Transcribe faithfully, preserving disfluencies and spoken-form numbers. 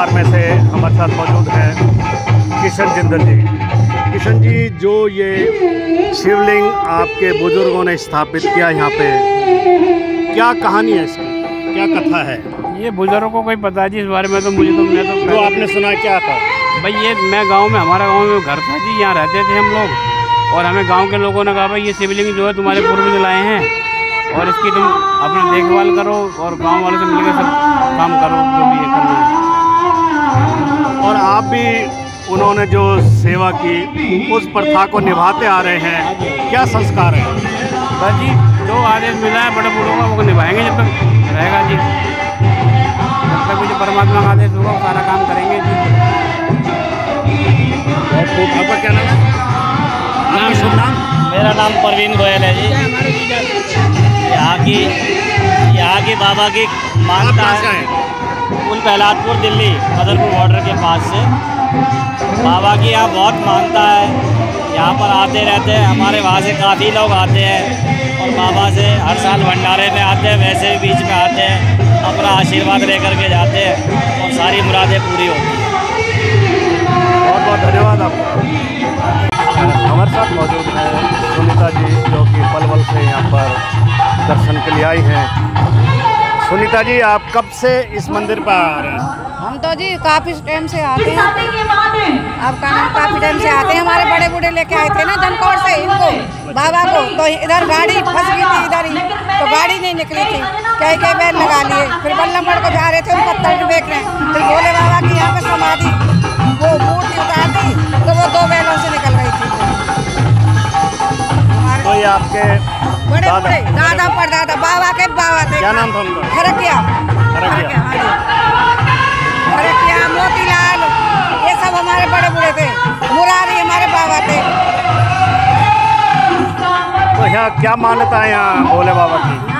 परिवार में से हमारे साथ मौजूद हैं किशन जिंदल जी। किशन जी, जो ये शिवलिंग आपके बुजुर्गों ने स्थापित किया यहाँ पे, क्या कहानी है इसकी, क्या कथा है? ये बुजुर्गों को कोई पता जी इस बारे में, तो मुझे तो मैं तो जो आपने सुना क्या था भाई, ये मैं गांव में, हमारा गांव में घर था जी, यहाँ रहते थे हम लोग, और हमें गांव के लोगों ने कहा भाई ये शिवलिंग जो है तुम्हारे पूर्वज लाए हैं और इसकी तुम अपना देखभाल करो और गांव वालों से मिलकर सब काम करो जो भी ये करना है। और आप भी, उन्होंने जो सेवा की उस प्रथा को निभाते आ रहे हैं, क्या संस्कार है? बस जी, जो आदेश मिला है बड़े बूढ़ों का वो निभाएंगे जब तक रहेगा जी, जब तक भी जो परमात्मा का आदेश होगा वो सारा काम करेंगे जी। आपका क्या नाम है? आपका शुभ नाम? मेरा नाम परवीन गोयल है जी। यहाँ की यहाँ की बाबा की मानता है कुल प्रहलादपुर दिल्ली मदरपुर बॉर्डर के पास से। बाबा की यहाँ बहुत मानता है, यहाँ पर आते रहते हैं, हमारे वहाँ से काफ़ी लोग आते हैं और बाबा से हर साल भंडारे में आते हैं, वैसे भी बीच में आते हैं, अपना आशीर्वाद लेकर के जाते हैं और सारी मुरादें पूरी होती हैं। बहुत बहुत धन्यवाद आपका। हमारे साथ मौजूद हैं सुनीता जी, जो कि पलवल से यहाँ पर दर्शन के लिए आई हैं। सुनीता जी, आप कब से इस मंदिर पर आ रहे हैं? हम तो जी काफ़ी टाइम से आते हैं, अब का हम काफ़ी टाइम से आते हैं। हमारे बड़े बूढ़े लेके आए थे ना धनकोर से इनको, बाबा को, तो इधर गाड़ी फंस गई थी इधर ही, तो गाड़ी नहीं निकली थी, कई कई बैल लगा लिए। फिर बल्लमगढ़ को जा रहे थे, उन पत्थर देख रहे हैं, फिर भोले बाबा की यहाँ पे समाधि वो मूर्ति उतार दी, तो वो दो बैलों से निकल गई थी। तो ये आपके बड़े बड़े दादा परदादा बाबा के बाबा थे। क्या नाम था उनका? खरकिया, खरकिया, खरकिया, मोतीलाल, ये सब हमारे बड़े बूढ़े थे। मुरारी हमारे बाबा थे। तो यहाँ क्या मान्यता है यहाँ भोले बाबा की?